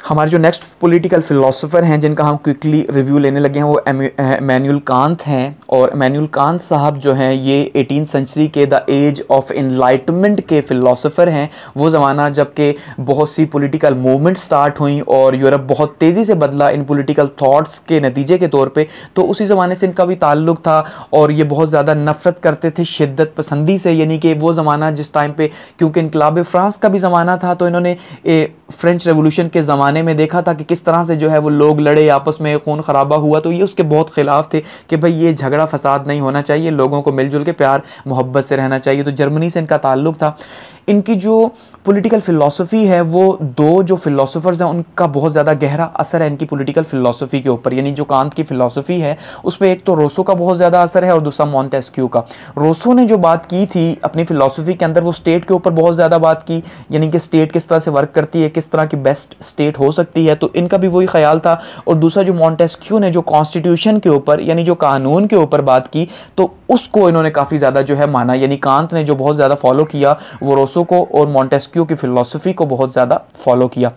हमारे जो next political philosopher हैं जिनका हम क्विकली रिव्यू लेने लगे हैं वो इमैनुअल कांत हैं। और इमैनुअल कांत साहब जो हैं ये 18th सेंचुरी के द एज ऑफ एनलाइटमेंट के फ़िलासफ़र हैं। वो ज़माना जबकि बहुत सी पॉलिटिकल मूवमेंट स्टार्ट हुई और यूरोप बहुत तेज़ी से बदला इन पॉलिटिकल थॉट्स के नतीजे के तौर पे, तो उसी ज़माने से इनका भी ताल्लुक़ था और ये बहुत ज़्यादा नफ़रत करते थे शिद्दत पसंदी से। यानी कि वो ज़माना जिस टाइम पे, क्योंकि इनकलाब फ्रांस का भी ज़माना था, तो इन्होंने फ्रेंच रेवोल्यूशन के ज़माने में देखा था कि किस तरह से जो है वो लोग लड़े, आपस में खून खराबा हुआ, तो ये उसके बहुत ख़िलाफ़ थे कि भाई ये झगड़ा फसाद नहीं होना चाहिए, लोगों को मिलजुल के प्यार मोहब्बत से रहना चाहिए। तो जर्मनी से इनका ताल्लुक़ था। इनकी जो पॉलिटिकल फ़िलासफ़ी है वो दो जो फ़िलासफ़र्स हैं उनका बहुत ज़्यादा गहरा असर है इनकी पॉलिटिकल फ़िलासफ़ी के ऊपर। यानी जो कांत की फ़िलासफ़ी है उस पर एक तो रोसो का बहुत ज़्यादा असर है और दूसरा मॉन्टेस्क्यू का। रोसो ने जो बात की थी अपनी फ़िलासफ़ी के अंदर, वो स्टेट के ऊपर बहुत ज़्यादा बात की, यानी कि स्टेट किस तरह से वर्क करती है, किस तरह की बेस्ट स्टेट हो सकती है, तो इनका भी वही ख्याल था। और दूसरा जो मॉन्टेस्क्यू ने जो कॉन्स्टिट्यूशन के ऊपर यानी जो कानून के ऊपर बात की, तो उसको इन्होंने काफ़ी ज़्यादा जो है माना। यानी कांत ने जो बहुत ज़्यादा फॉलो किया वो रोसो को और मॉन्टेस्क्यू की फ़िलासफ़ी को बहुत ज़्यादा फॉलो किया।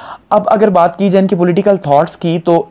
अब अगर बात की जाए इनकी पॉलिटिकल थॉट्स की, तो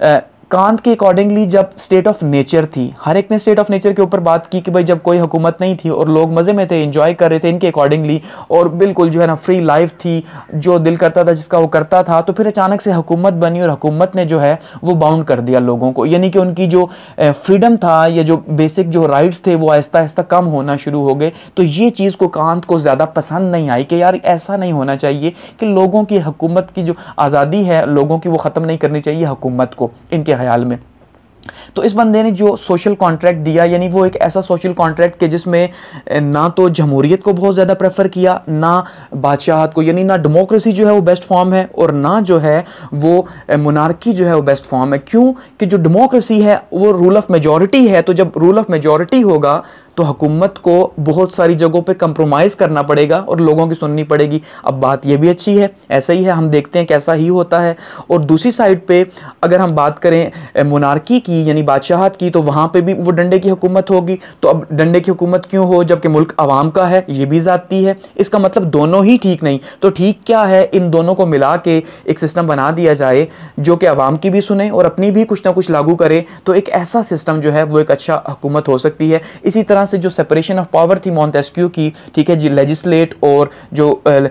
कांत के अकॉर्डिंगली जब स्टेट ऑफ नेचर थी, हर एक ने स्टेट ऑफ नेचर के ऊपर बात की कि भाई जब कोई हुकूमत नहीं थी और लोग मज़े में थे, एंजॉय कर रहे थे इनके अकॉर्डिंगली, और बिल्कुल जो है ना फ्री लाइफ थी, जो दिल करता था जिसका वो करता था, तो फिर अचानक से हुकूमत बनी और हुकूमत ने जो है वो बाउंड कर दिया लोगों को। यानी कि उनकी जो फ्रीडम था या जो बेसिक जो राइट्स थे वो आहिस्ता आहिस्ता कम होना शुरू हो गए। तो ये चीज़ को कांत को ज़्यादा पसंद नहीं आई कि यार ऐसा नहीं होना चाहिए कि लोगों की हुकूमत की जो आज़ादी है लोगों की वो ख़त्म नहीं करनी चाहिए हुकूमत को, इनके ख्याल में। तो इस बंदे ने जो सोशल कॉन्ट्रैक्ट दिया, यानी वो एक ऐसा सोशल कॉन्ट्रैक्ट के जिसमें ना तो जमहूरियत को बहुत ज़्यादा प्रेफर किया, ना बादशाहत को, यानी ना डेमोक्रेसी जो है वो बेस्ट फॉर्म है और ना जो है वो मोनार्की जो है वो बेस्ट फॉर्म है। क्यों कि जो डेमोक्रेसी है वो रूल ऑफ मेजॉरिटी है, तो जब रूल ऑफ मेजॉरिटी होगा तो हुकूमत को बहुत सारी जगहों पे कंप्रोमाइज़ करना पड़ेगा और लोगों की सुननी पड़ेगी। अब बात ये भी अच्छी है, ऐसा ही है, हम देखते हैं कैसा ही होता है। और दूसरी साइड पे अगर हम बात करें मोनार्की की यानी बादशाहत की, तो वहाँ पे भी वो डंडे की हुकूमत होगी। तो अब डंडे की हुकूमत क्यों हो जबकि मुल्क आवाम का है, ये भी ज़ाती है। इसका मतलब दोनों ही ठीक नहीं, तो ठीक क्या है, इन दोनों को मिला के एक सिस्टम बना दिया जाए जो कि आवाम की भी सुने और अपनी भी कुछ ना कुछ लागू करे, तो एक ऐसा सिस्टम जो है वो एक अच्छा हुकूमत हो सकती है। इसी तरह से जो सेपरेशन ऑफ पावर थी मॉन्टेस्क्यू की, ठीक है जी, लेजिस्लेट और जो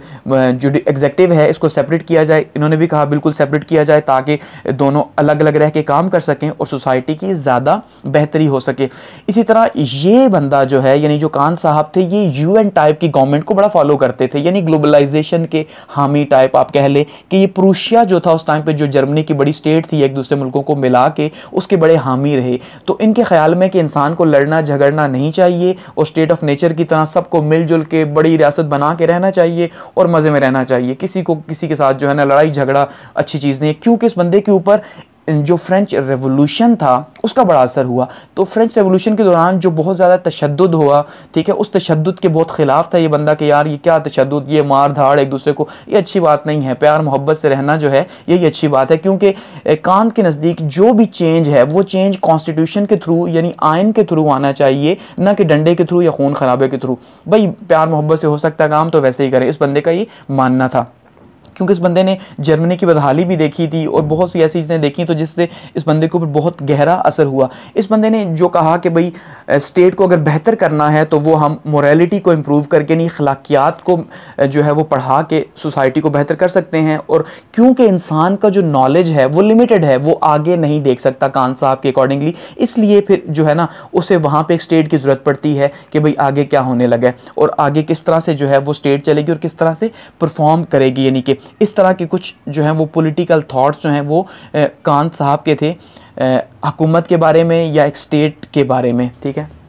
एग्जेक्टिव है इसको सेपरेट किया जाए, इन्होंने भी कहा बिल्कुल सेपरेट किया जाए ताकि दोनों अलग अलग रह के काम कर सकें और सोसाइटी की ज़्यादा बेहतरी हो सके। इसी तरह ये बंदा जो है यानी जो कांत साहब थे ये यूएन टाइप की गवर्नमेंट को बड़ा फॉलो करते थे, यानी ग्लोबलाइजेशन के हामी टाइप आप कह ले कि ये प्रूशिया जो था उस टाइम पे जो जर्मनी की बड़ी स्टेट थी एक दूसरे मुल्कों को मिला के उसके बड़े हामी रहे। तो इनके ख्याल में कि इंसान को लड़ना झगड़ना नहीं चाहिए और स्टेट ऑफ नेचर की तरह सबको मिलजुल के बड़ी रियासत बना के रहना चाहिए और मज़े में रहना चाहिए, किसी को किसी के साथ जो है ना लड़ाई झगड़ा अच्छी चीज़ नहीं है। क्योंकि इस बंदे के ऊपर जो फ्रेंच रेवोल्यूशन था उसका बड़ा असर हुआ। तो फ्रेंच रेवोल्यूशन के दौरान जो बहुत ज़्यादा तशद्दुद हुआ, ठीक है, उस तशद्दुद के बहुत ख़िलाफ़ था ये बंदा कि यार ये क्या तशद्दुद, ये मार धाड़ एक दूसरे को, ये अच्छी बात नहीं है, प्यार मोहब्बत से रहना जो है यही अच्छी बात है। क्योंकि कांत के नज़दीक जो भी चेंज है वो चेंज कॉन्स्टिट्यूशन के थ्रू यानी आइन के थ्रू आना चाहिए, ना कि डंडे के थ्रू या खून खराबे के थ्रू। भाई प्यार मोहब्बत से हो सकता काम तो वैसे ही करें, इस बंदे का ये मानना था। क्योंकि इस बंदे ने जर्मनी की बदहाली भी देखी थी और बहुत सी ऐसी चीज़ें देखी तो जिससे इस बंदे के ऊपर बहुत गहरा असर हुआ। इस बंदे ने जो कहा कि भाई स्टेट को अगर बेहतर करना है तो वो हम मोरालिटी को इम्प्रूव करके नहीं अखलाकियात को जो है वो पढ़ा के सोसाइटी को बेहतर कर सकते हैं। और क्योंकि इंसान का जो नॉलेज है वो लिमिटेड है, वो आगे नहीं देख सकता कांत साहब के अकॉर्डिंगली, इसलिए फिर जो है ना उसे वहाँ पर एक स्टेट की ज़रूरत पड़ती है कि भाई आगे क्या होने लगा है और आगे किस तरह से जो है वो स्टेट चलेगी और किस तरह से परफॉर्म करेगी। यानी कि इस तरह के कुछ जो हैं वो पॉलिटिकल थॉट्स जो हैं वो कांत साहब के थे हुकूमत के बारे में या एक स्टेट के बारे में, ठीक है।